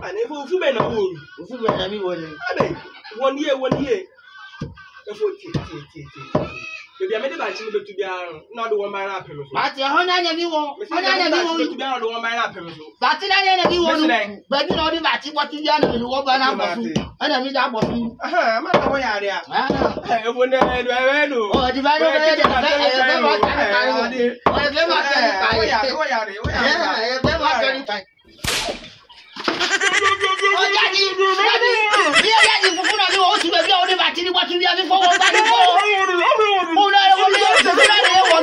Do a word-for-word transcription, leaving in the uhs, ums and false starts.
And if you men are old, if you men are me, one year, one year. Maybe I made a batch to be not the one man up. But you honor anyone, honor to be out of one man up. But I anyone, but you know the batch what you done and you walk by number. And I mean that was you. I'm not away there. I wouldn't know. Oh, divided by Oh, Daddy, Daddy, yeah, Daddy, for I know to be all the battery, what you have before. Oh, no,